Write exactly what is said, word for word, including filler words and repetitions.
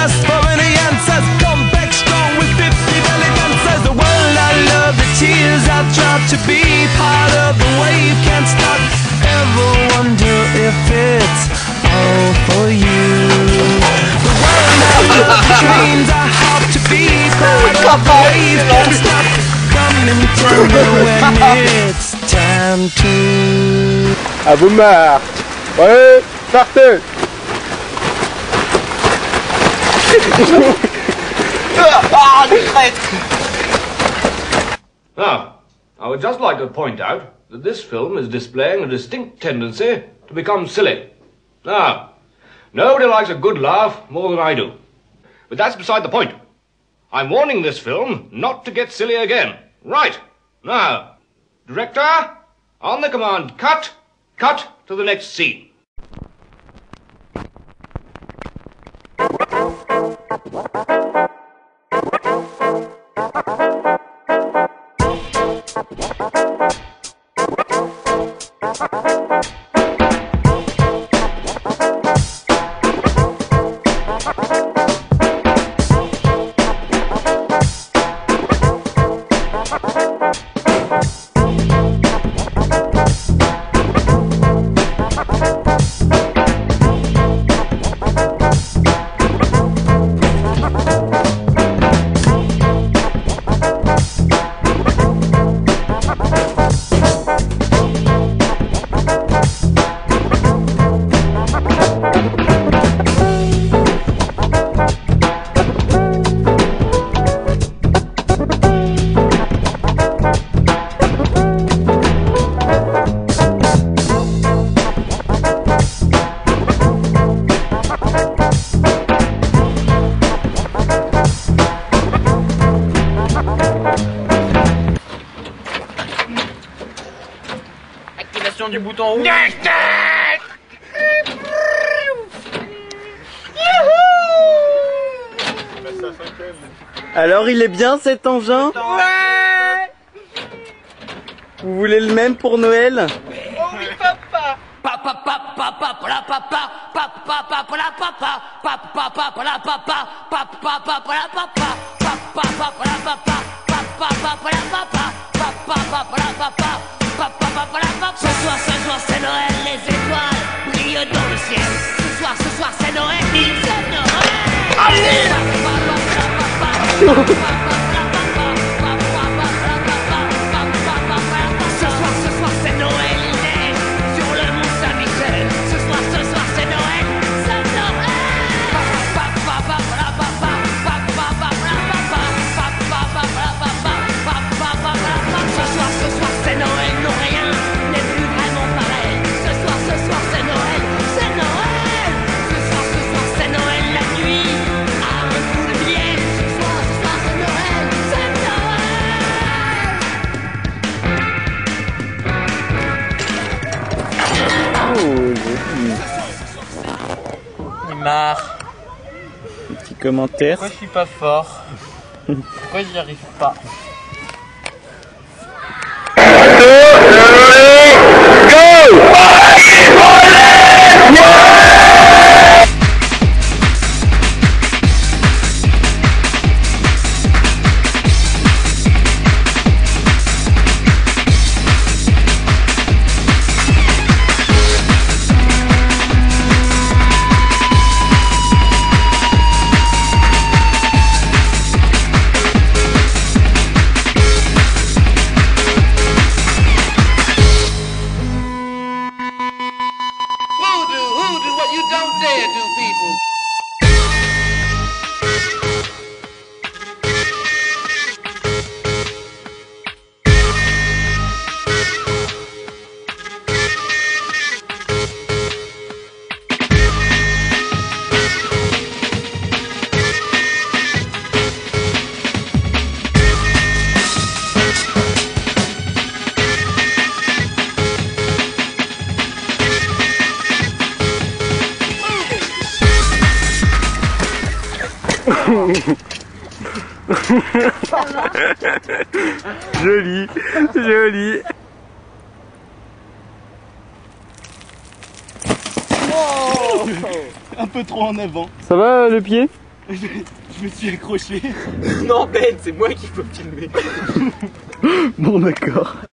ask for any answers. Come back strong with fifty belly dancers. The world I love, the tears I drop to be part of the wave can't stop. Ever wonder if it's all for you? The world I love, the dreams I hop to be part of the wave can't stop. Come and tell me when it's time to. À vous marre. Ouais, partez. Now, I would just like to point out that this film is displaying a distinct tendency to become silly. Now, nobody likes a good laugh more than I do. But that's beside the point. I'm warning this film not to get silly again. Right. Now, director, on the command cut, cut to the next scene. Du bouton rouge. Alors il est bien cet engin? Ouais. Vous voulez le même pour Noël? Oh oui papa. Papa papa papa la papa papa papa la papa papa papa la papa papa papa la papa papa papa la papa papa papa la papa papa papa la papa papa papa la papa. Ce soir ce soir c'est Noël, les étoiles brillent dans le ciel. Ce soir ce soir c'est Noël, c'est Noël. Allez. Ce soir ce soir c'est Noël, il neige sur le mont Saint-Michel. Ce soir ce soir c'est Noël, c'est Noël. Ce soir ce soir c'est Noël, non rien n'est plus vraiment pareil. Ce soir ce soir c'est Noël, c'est Noël. Ce soir ce soir c'est Noël, la nuit à un coup de miel. Ce soir ce soir c'est Noël, c'est Oh, Il marre. petit commentaire. Pourquoi je suis pas fort? Pourquoi j'y arrive pas? Joli, joli. Oh, un peu trop en avant. Ça va le pied? Je me suis accroché. Non Ben, c'est moi qu'il faut filmer. Bon d'accord.